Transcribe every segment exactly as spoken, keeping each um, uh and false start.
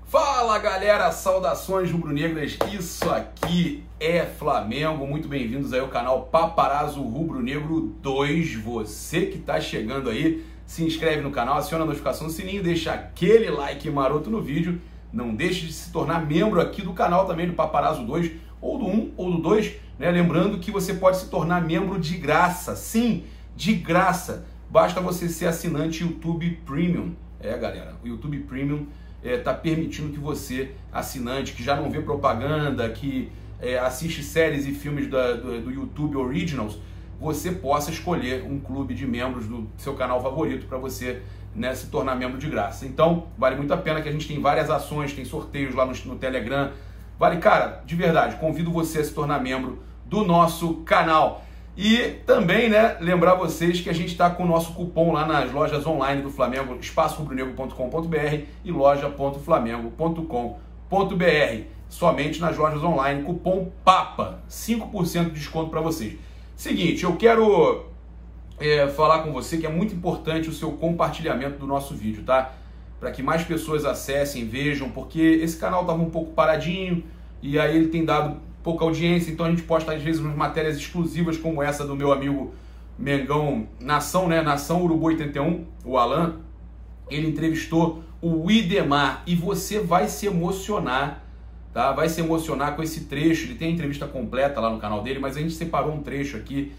Fala galera, saudações rubro-negras, isso aqui é Flamengo, muito bem-vindos aí ao canal Paparazzo Rubro Negro dois. Você que tá chegando aí, se inscreve no canal, aciona a notificação do sininho, deixa aquele like maroto no vídeo, não deixe de se tornar membro aqui do canal também do Paparazzo dois, ou do um ou do dois, né? Lembrando que você pode se tornar membro de graça, sim, de graça, basta você ser assinante YouTube Premium. É galera, o YouTube Premium está é, permitindo que você, assinante, que já não vê propaganda, que é, assiste séries e filmes da, do, do YouTube Originals, você possa escolher um clube de membros do seu canal favorito para você, né, se tornar membro de graça. Então, vale muito a pena, que a gente tem várias ações, tem sorteios lá no, no Telegram. Vale, cara, de verdade, convido você a se tornar membro do nosso canal. E também, né, lembrar vocês que a gente está com o nosso cupom lá nas lojas online do Flamengo, espaço rubro negro ponto com ponto br e loja ponto flamengo ponto com ponto br. Somente nas lojas online, cupom PAPA, cinco por cento de desconto para vocês. Seguinte, eu quero é, falar com você que é muito importante o seu compartilhamento do nosso vídeo, tá? Para que mais pessoas acessem, vejam, porque esse canal estava um pouco paradinho e aí ele tem dado pouca audiência, então a gente posta às vezes umas matérias exclusivas como essa do meu amigo Mengão Nação, né? Nação Urubu oitenta e um, o Alan. Ele entrevistou o Idemar e você vai se emocionar, tá? Vai se emocionar com esse trecho. Ele tem a entrevista completa lá no canal dele, mas a gente separou um trecho aqui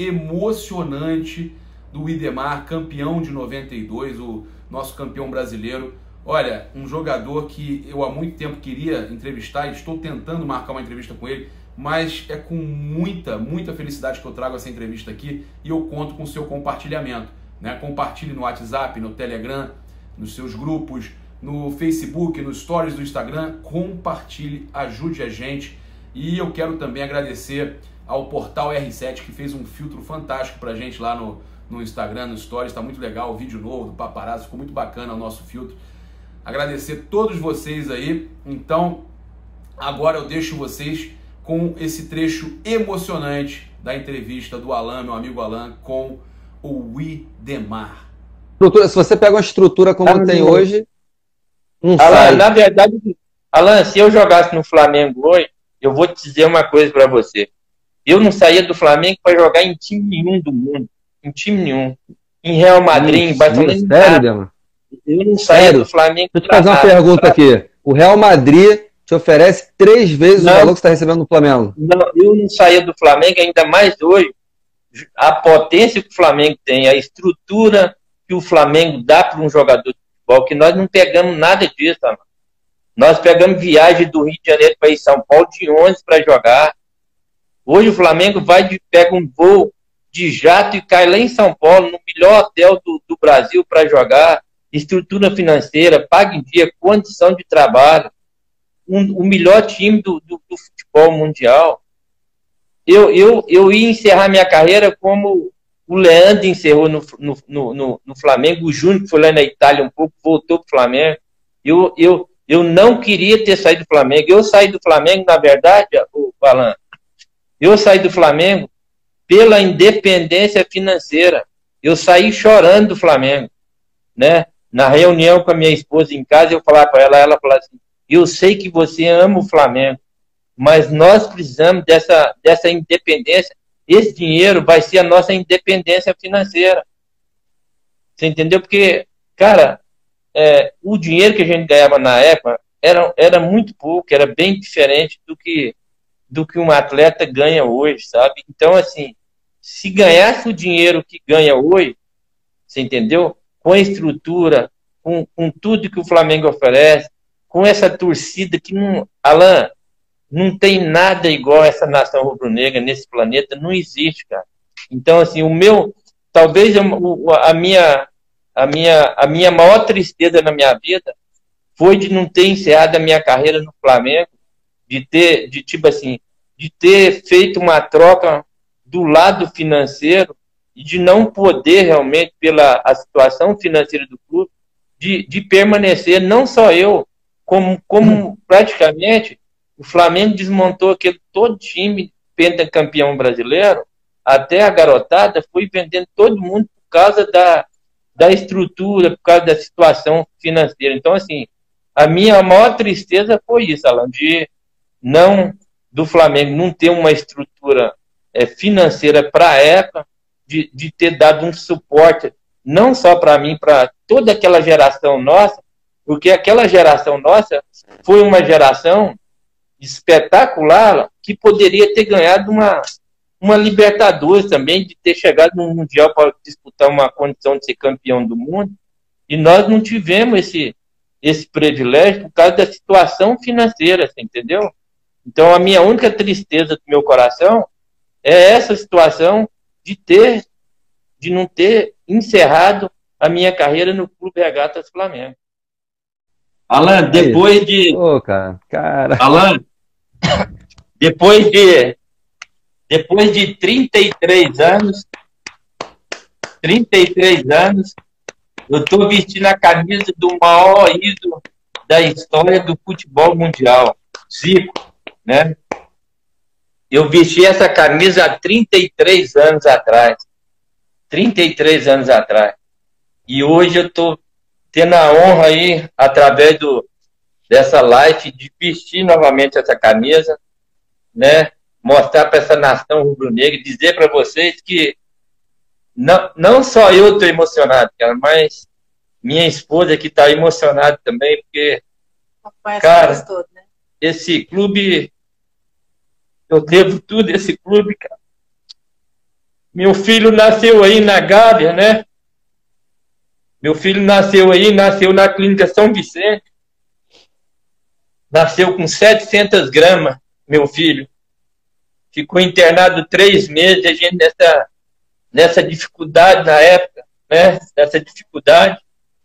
emocionante do Idemar, campeão de noventa e dois, o nosso campeão brasileiro. Olha, um jogador que eu há muito tempo queria entrevistar e estou tentando marcar uma entrevista com ele, mas é com muita, muita felicidade que eu trago essa entrevista aqui e eu conto com o seu compartilhamento, né? Compartilhe no WhatsApp, no Telegram, nos seus grupos, no Facebook, nos stories do Instagram, compartilhe, ajude a gente. E eu quero também agradecer ao Portal R sete, que fez um filtro fantástico pra gente lá no, no Instagram, no stories, tá muito legal, o vídeo novo do Paparazzo, ficou muito bacana o nosso filtro. Agradecer todos vocês aí. Então, agora eu deixo vocês com esse trecho emocionante da entrevista do Alan, meu amigo Alan, com o Idemar. Se você pega uma estrutura como ah, tem não. hoje, não Alan, sai. Na verdade, Alan, se eu jogasse no Flamengo hoje, eu vou te dizer uma coisa para você. Eu não saía do Flamengo para jogar em time nenhum do mundo. Em time nenhum. Em Real Madrid, em Barcelona. Sério, Idemar? Eu não saía do Flamengo. Deixa eu te fazer uma pergunta aqui. O Real Madrid te oferece três vezes não, o valor que você está recebendo no Flamengo. Não, eu não saía do Flamengo, ainda mais hoje. A potência que o Flamengo tem, a estrutura que o Flamengo dá para um jogador de futebol, que nós não pegamos nada disso, mano. Nós pegamos viagem do Rio de Janeiro para ir São Paulo de ônibus para jogar. Hoje o Flamengo vai de, pega um voo de jato e cai lá em São Paulo, no melhor hotel do, do Brasil para jogar. Estrutura financeira, paga em dia, condição de trabalho, um, o melhor time do, do, do futebol mundial. Eu, eu, eu ia encerrar minha carreira como o Leandro encerrou no, no, no, no Flamengo, o Júnior, que foi lá na Itália um pouco, voltou para o Flamengo. Eu, eu, eu não queria ter saído do Flamengo. Eu saí do Flamengo, na verdade, o Alan, eu saí do Flamengo pela independência financeira. Eu saí chorando do Flamengo, né? Na reunião com a minha esposa em casa, eu falava para ela, ela falava assim, eu sei que você ama o Flamengo, mas nós precisamos dessa, dessa independência. Esse dinheiro vai ser a nossa independência financeira. Você entendeu? Porque, cara, é, o dinheiro que a gente ganhava na época era, era muito pouco, era bem diferente do que, do que um atleta ganha hoje, sabe? Então, assim, se ganhasse o dinheiro que ganha hoje, você entendeu? Com a estrutura, com, com tudo que o Flamengo oferece, com essa torcida que não... Alan, não tem nada igual a essa nação rubro-negra nesse planeta, não existe, cara. Então, assim, o meu... Talvez a minha, a, minha, a minha maior tristeza na minha vida foi de não ter encerrado a minha carreira no Flamengo, de ter, de tipo assim, de ter feito uma troca do lado financeiro e de não poder realmente, pela a situação financeira do clube, de, de permanecer, não só eu, como, como praticamente o Flamengo desmontou aquele todo time pentacampeão brasileiro, até a garotada foi vendendo todo mundo por causa da, da estrutura, por causa da situação financeira. Então, assim, a minha maior tristeza foi isso, Alan, de não, do Flamengo não ter uma estrutura é, financeira para a época, de, de ter dado um suporte, não só para mim, para toda aquela geração nossa, porque aquela geração nossa foi uma geração espetacular que poderia ter ganhado uma, uma Libertadores também, de ter chegado no Mundial para disputar uma condição de ser campeão do mundo, e nós não tivemos esse, esse privilégio por causa da situação financeira, você entendeu? Então a minha única tristeza do meu coração é essa situação de ter, de não ter encerrado a minha carreira no Clube Regatas Flamengo. Alan, depois de... Ô, cara, cara... Alan, depois de... Depois de trinta e três anos, trinta e três anos, eu estou vestindo a camisa do maior ídolo da história do futebol mundial, Zico, né? Eu vesti essa camisa há trinta e três anos atrás. trinta e três anos atrás. E hoje eu estou tendo a honra aí, através do, dessa live, de vestir novamente essa camisa, né? Mostrar para essa nação rubro-negra, dizer para vocês que não, não só eu estou emocionado, cara, mas minha esposa aqui está emocionada também, porque, cara, todo, né? Esse clube, eu devo tudo a esse clube, cara. Meu filho nasceu aí na Gávea, né? Meu filho nasceu aí, nasceu na Clínica São Vicente. Nasceu com setecentas gramas, meu filho. Ficou internado três meses, a gente nessa, nessa dificuldade na época, né? Nessa dificuldade.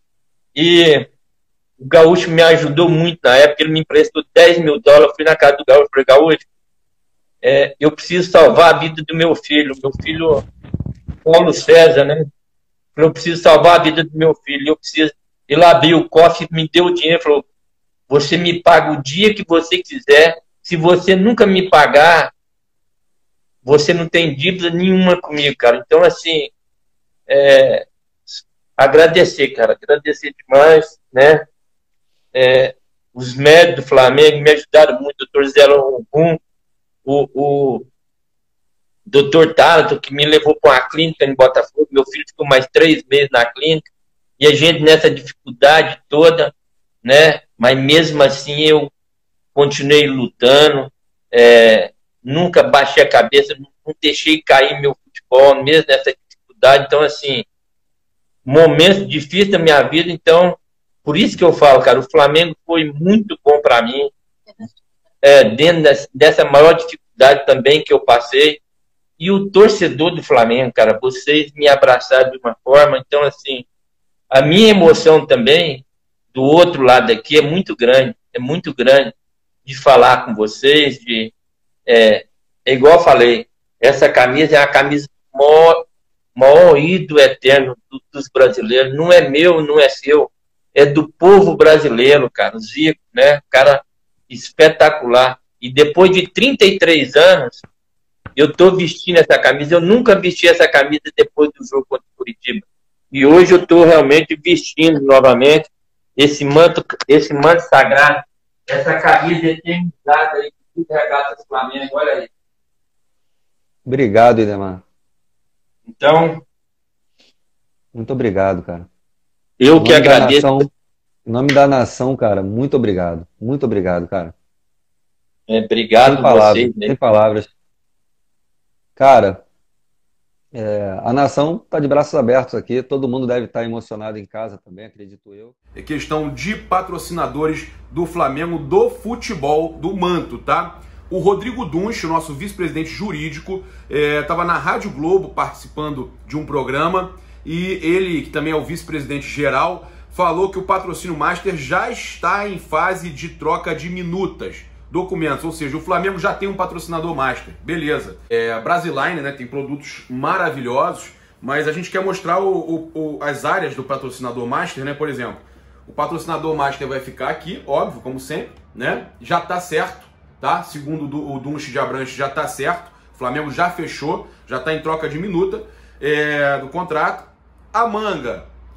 E o Gaúcho me ajudou muito na época, ele me emprestou dez mil dólares, fui na casa do Gaúcho, falei, Gaúcho, é, eu preciso salvar a vida do meu filho, meu filho Paulo César, né? Eu preciso salvar a vida do meu filho, eu preciso... Ele abriu o cofre, me deu o dinheiro, falou, você me paga o dia que você quiser, se você nunca me pagar, você não tem dívida nenhuma comigo, cara. Então, assim, é, agradecer, cara, agradecer demais, né? É, os médicos do Flamengo me ajudaram muito, o doutor Zé Longum, o, o doutor Tálato, que me levou para uma clínica em Botafogo, meu filho ficou mais três meses na clínica, e a gente nessa dificuldade toda, né? Mas mesmo assim eu continuei lutando, é, nunca baixei a cabeça, não deixei cair meu futebol, mesmo nessa dificuldade. Então, assim, momentos difíceis da minha vida, então, por isso que eu falo, cara, o Flamengo foi muito bom para mim, é, dentro dessa, dessa maior dificuldade também que eu passei, e o torcedor do Flamengo, cara, vocês me abraçaram de uma forma, então, assim, a minha emoção também, do outro lado aqui, é muito grande, é muito grande, de falar com vocês, de, é, é igual eu falei, essa camisa é a camisa maior, maior ídolo eterno do, dos brasileiros, não é meu, não é seu, é do povo brasileiro, cara, o Zico, né, cara espetacular, e depois de trinta e três anos, eu tô vestindo essa camisa, eu nunca vesti essa camisa depois do jogo contra o Curitiba, e hoje eu tô realmente vestindo novamente esse manto, esse manto sagrado, essa camisa eternizada aí, do Regatas Flamengo, olha aí. Obrigado, Idemar. Então, muito obrigado, cara. Eu que agradeço. Nação, em nome da nação, cara, muito obrigado. Muito obrigado, cara. É, obrigado sem palavras, vocês, né? Sem palavras. Cara, é, a nação tá de braços abertos aqui. Todo mundo deve estar emocionado em casa também, acredito eu. É questão de patrocinadores do Flamengo, do futebol, do manto, tá? O Rodrigo Dunch, nosso vice-presidente jurídico, estava é, na Rádio Globo participando de um programa, e ele, que também é o vice-presidente geral, falou que o patrocínio Master já está em fase de troca de minutas, documentos, ou seja, o Flamengo já tem um patrocinador Master, beleza. É, a Brasiline, né, tem produtos maravilhosos, mas a gente quer mostrar o, o, o, as áreas do patrocinador Master, né, por exemplo, o patrocinador Master vai ficar aqui, óbvio, como sempre, né, já está certo, tá? Segundo o Dunch de Abranches, já está certo, o Flamengo já fechou, já está em troca de minuta é, do contrato. A manga,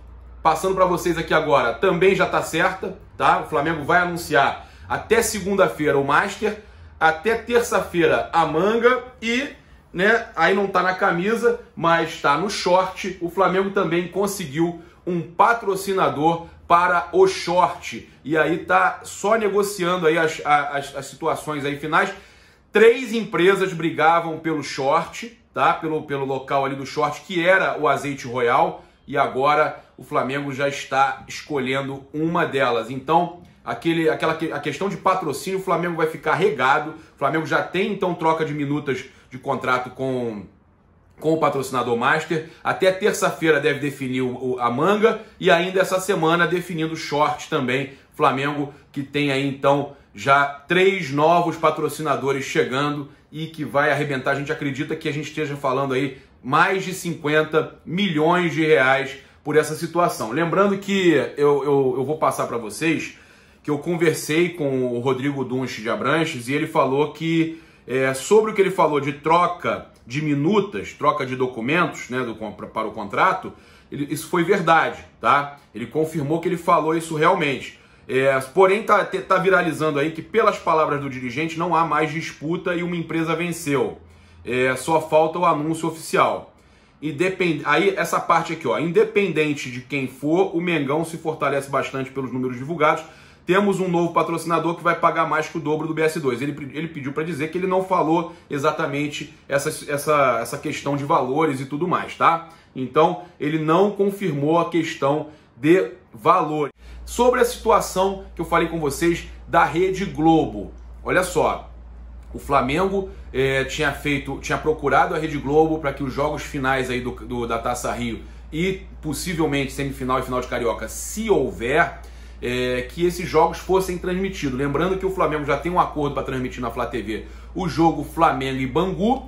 passando para vocês aqui agora, também já está certa, tá? O Flamengo vai anunciar até segunda-feira o Master, até terça-feira a manga e, né, aí não tá na camisa, mas tá no short. O Flamengo também conseguiu um patrocinador para o short. E aí tá só negociando aí as, as, as situações aí finais. Três empresas brigavam pelo short, tá? Pelo, pelo local ali do short, que era o Azeite Royal. E agora o Flamengo já está escolhendo uma delas. Então, aquele, aquela, a questão de patrocínio, o Flamengo vai ficar regado. O Flamengo já tem, então, troca de minutas de contrato com, com o patrocinador Master. Até terça-feira deve definir o, a manga. E ainda essa semana definindo o short também. Flamengo que tem aí, então, já três novos patrocinadores chegando e que vai arrebentar. A gente acredita que a gente esteja falando aí mais de cinquenta milhões de reais por essa situação. Lembrando que eu, eu, eu vou passar para vocês que eu conversei com o Rodrigo Dunst de Abranches e ele falou que é, sobre o que ele falou de troca de minutas, troca de documentos, né, do, para o contrato, ele, isso foi verdade, tá? Ele confirmou que ele falou isso realmente. É, porém, tá, tá viralizando aí que, pelas palavras do dirigente, não há mais disputa e uma empresa venceu. É, só falta o anúncio oficial. Independ... Aí, essa parte aqui, ó, independente de quem for, o Mengão se fortalece bastante pelos números divulgados. Temos um novo patrocinador que vai pagar mais que o dobro do B S dois. Ele, ele pediu para dizer que ele não falou exatamente essa, essa, essa questão de valores e tudo mais, tá? Então, ele não confirmou a questão de valores. Sobre a situação que eu falei com vocês da Rede Globo. Olha só, o Flamengo eh, tinha feito, tinha procurado a Rede Globo para que os jogos finais aí do, do, da Taça Rio e possivelmente semifinal e final de Carioca, se houver, eh, que esses jogos fossem transmitidos. Lembrando que o Flamengo já tem um acordo para transmitir na Flá T V o jogo Flamengo e Bangu,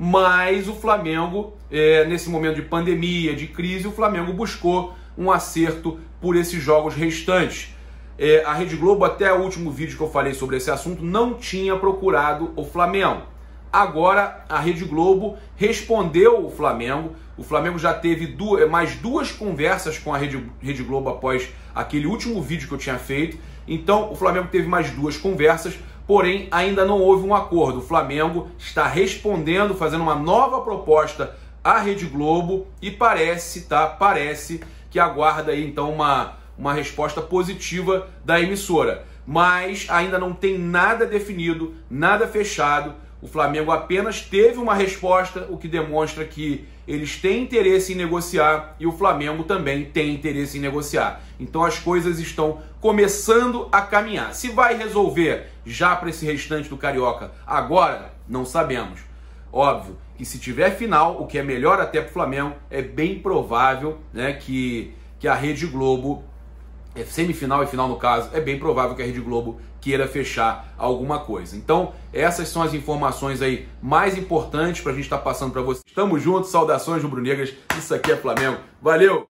mas o Flamengo, eh, nesse momento de pandemia, de crise, o Flamengo buscou um acerto por esses jogos restantes. É, a Rede Globo, até o último vídeo que eu falei sobre esse assunto, não tinha procurado o Flamengo. Agora a Rede Globo respondeu o Flamengo. O Flamengo já teve duas, mais duas conversas com a Rede, Rede Globo após aquele último vídeo que eu tinha feito. Então o Flamengo teve mais duas conversas, porém ainda não houve um acordo. O Flamengo está respondendo, fazendo uma nova proposta à Rede Globo e parece, tá? Parece que aguarda aí então uma, uma resposta positiva da emissora. Mas ainda não tem nada definido, nada fechado. O Flamengo apenas teve uma resposta, o que demonstra que eles têm interesse em negociar e o Flamengo também tem interesse em negociar. Então as coisas estão começando a caminhar. Se vai resolver já para esse restante do Carioca agora, não sabemos. Óbvio que se tiver final, o que é melhor até para o Flamengo, é bem provável, né, que, que a Rede Globo, é, semifinal e final no caso, é bem provável que a Rede Globo queira fechar alguma coisa. Então, essas são as informações aí mais importantes para a gente estar passando para vocês. Estamos juntos, saudações rubro-negras, isso aqui é Flamengo. Valeu!